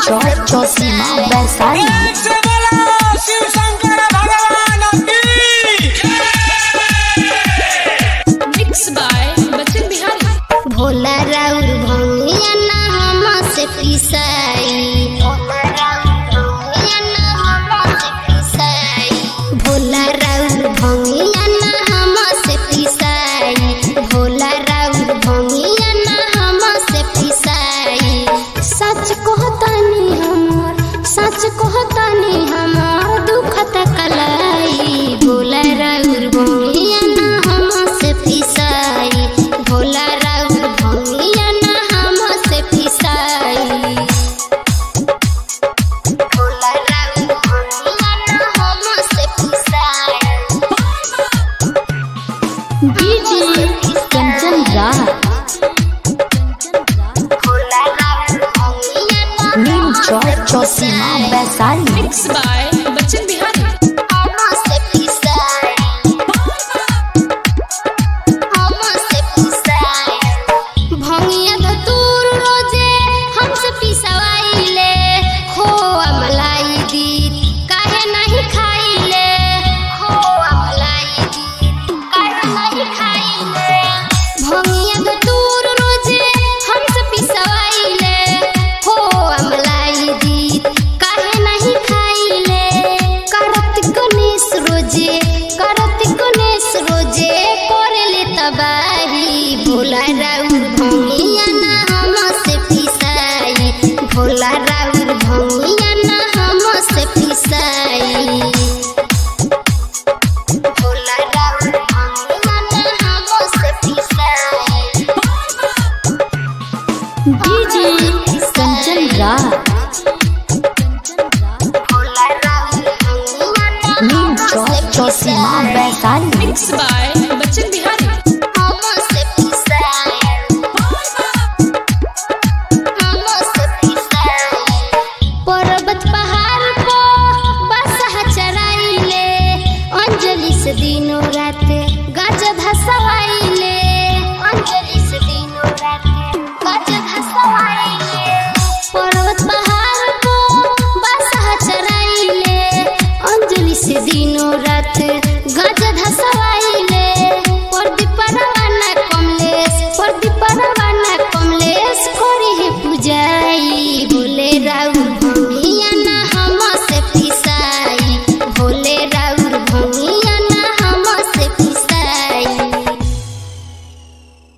चौक चौसीमा वैशाली। भोला राउर भंगिया ना हमसे पिसाई, भोला राउर भंगिया ना हमसे पिसाई, भोला राउर भंगिया ना हमसे पिसाई। सच कहतानी हमार दुखत कलाई, भोला राउर भंगिया ना हमसे पिसाई, भोला राउर भंगिया ना हमसे पिसाई, भोला राउर भंगिया ना हमसे पिसाई। डीजे कंचन राज नीम चौक चौसीमा वैशाली। भंगिया धतूर रोजे हमसे पिसवाइले, खोआ मलाई दीद काहे नहीं खाइले, खोआ मलाई दीद काहे नहीं खाइले। भंगिया धतूर रोजे हमसे पिसवाइले, खोआ मलाई दीद काहे नहीं खाइले। कार्तिक गणेश रोजे करेले तबाही, भोला राउर भंगिया ना हमसे पिसाई, भोला राउर भंगिया ना